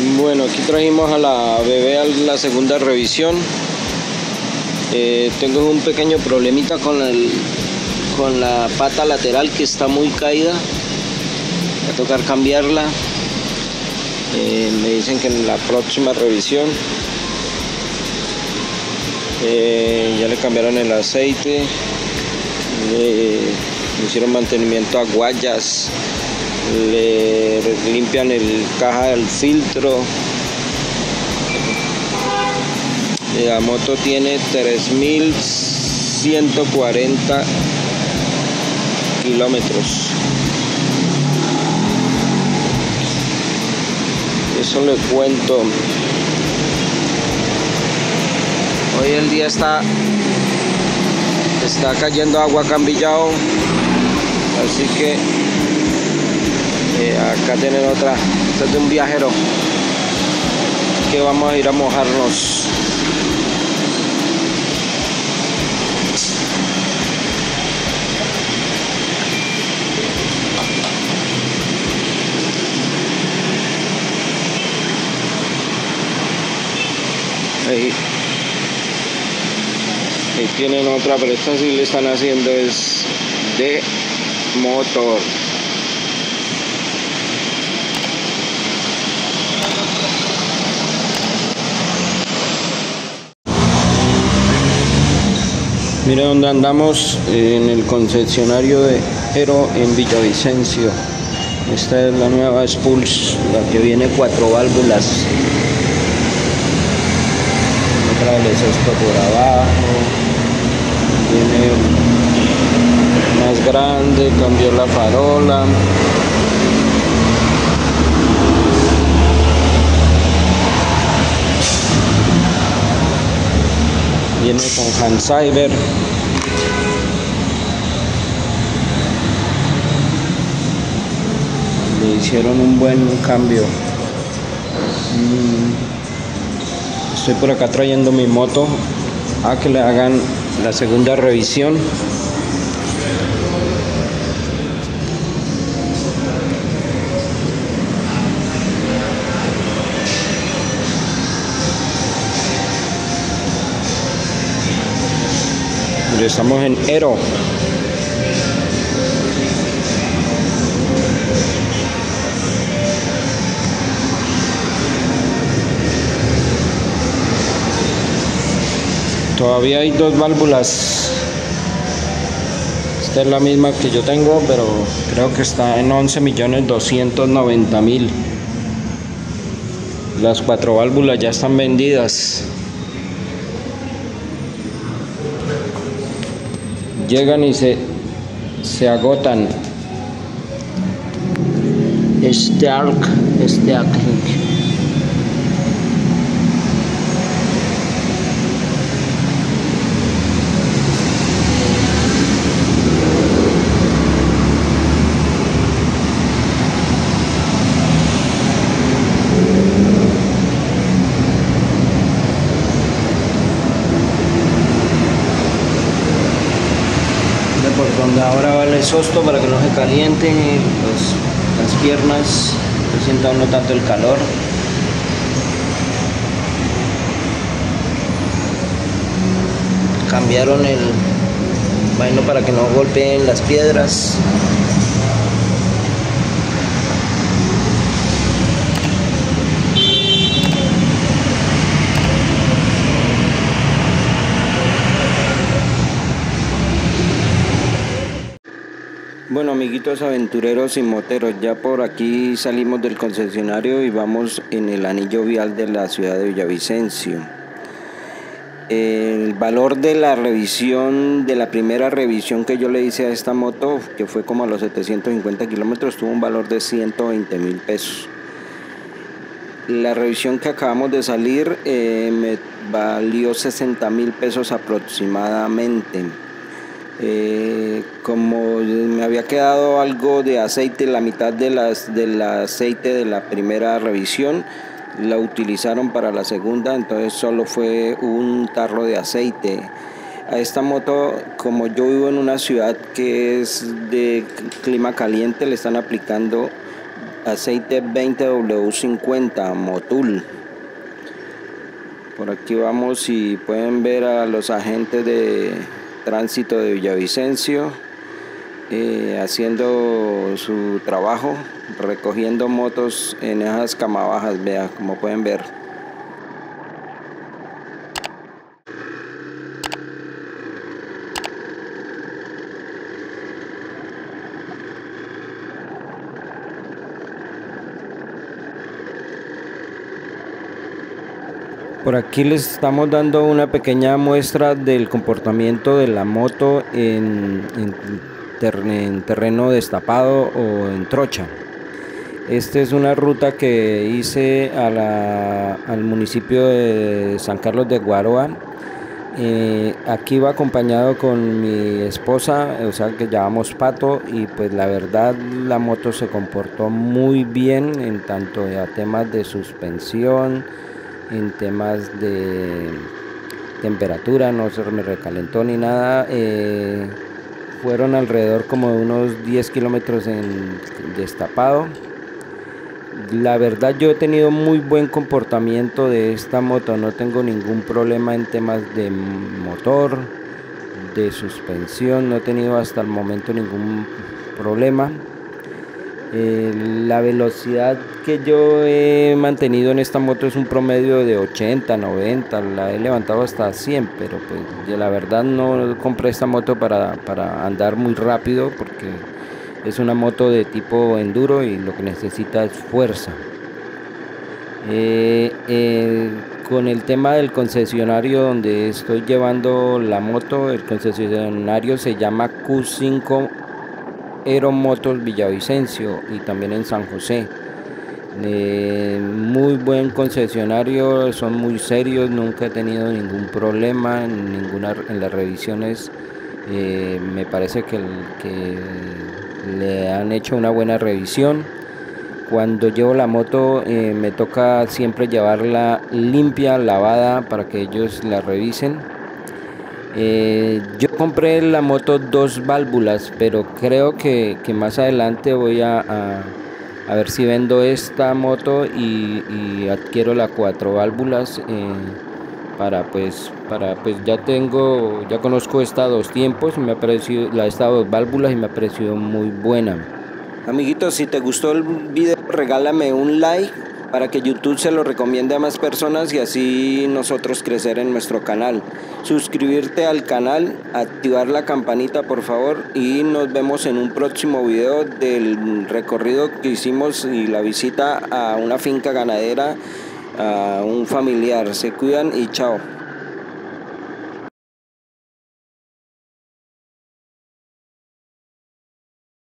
Bueno, aquí trajimos a la bebé a la segunda revisión. Tengo un pequeño problemita con la pata lateral, que está muy caída. Va a tocar cambiarla. Me dicen que en la próxima revisión. Ya le cambiaron el aceite, le hicieron mantenimiento a guayas, le limpian el caja del filtro. La moto tiene 3.140 kilómetros. Eso le cuento. Hoy el día está cayendo agua acá en Villao, así que acá tienen otra. Esta es de un viajero que vamos a ir a mojarnos. Ahí tienen otra, pero esta sí le están haciendo es de motor. Mire dónde andamos, en el concesionario de Ero en Villavicencio. Esta es la nueva Spulse, la que viene 4 válvulas. Otra el exhausto por abajo. Viene más grande, cambió la farola. Viene con Hansiver. Le hicieron un buen cambio. Estoy por acá trayendo mi moto a que le hagan la segunda revisión. Estamos en Ero. Todavía hay 2 válvulas. Esta es la misma que yo tengo, pero creo que está en 11.290.000. Las 4 válvulas ya están vendidas. Llegan y se agotan. Stark. Por donde ahora va el exhausto para que no se calienten las piernas, no sienta uno tanto el calor. Cambiaron el vaino para que no golpeen las piedras. Bueno, amiguitos aventureros y moteros, ya por aquí salimos del concesionario y vamos en el anillo vial de la ciudad de Villavicencio. El valor de la revisión, de la primera revisión que yo le hice a esta moto, que fue como a los 750 kilómetros, tuvo un valor de 120.000 pesos. La revisión que acabamos de salir me valió 60.000 pesos aproximadamente. Como me había quedado algo de aceite, la mitad del aceite de la primera revisión la utilizaron para la segunda, entonces solo fue un tarro de aceite. A esta moto, como yo vivo en una ciudad que es de clima caliente, le están aplicando aceite 20W50 Motul. Por aquí vamos y pueden ver a los agentes de tránsito de Villavicencio haciendo su trabajo, recogiendo motos en esas camabajas, vea, como pueden ver. Por aquí les estamos dando una pequeña muestra del comportamiento de la moto en terreno destapado o en trocha. Esta es una ruta que hice al municipio de San Carlos de Guaroa. Aquí va acompañado con mi esposa, o sea que llevamos Pato, y pues la verdad la moto se comportó muy bien en tanto a temas de suspensión, en temas de temperatura, no se me recalentó ni nada. Fueron alrededor como de unos 10 kilómetros en destapado. La verdad yo he tenido muy buen comportamiento de esta moto, no tengo ningún problema en temas de motor, de suspensión, no he tenido hasta el momento ningún problema. La velocidad que yo he mantenido en esta moto es un promedio de 80, 90, la he levantado hasta 100, pero pues yo la verdad no compré esta moto para andar muy rápido, porque es una moto de tipo enduro y lo que necesita es fuerza. Con el tema del concesionario donde estoy llevando la moto, el concesionario se llama Q5 Aeromotos Villavicencio y también en San José. Muy buen concesionario, son muy serios, nunca he tenido ningún problema en las revisiones. Me parece que le han hecho una buena revisión. Cuando llevo la moto me toca siempre llevarla limpia, lavada, para que ellos la revisen. Yo compré la moto 2 válvulas, pero creo que más adelante voy a ver si vendo esta moto y adquiero la 4 válvulas ya conozco esta 2 tiempos, me ha parecido esta 2 válvulas y me ha parecido muy buena. Amiguitos, si te gustó el video, regálame un like para que YouTube se lo recomiende a más personas y así nosotros crecer en nuestro canal. Suscribirte al canal, activar la campanita por favor, y nos vemos en un próximo video del recorrido que hicimos y la visita a una finca ganadera, a un familiar. Se cuidan y chao.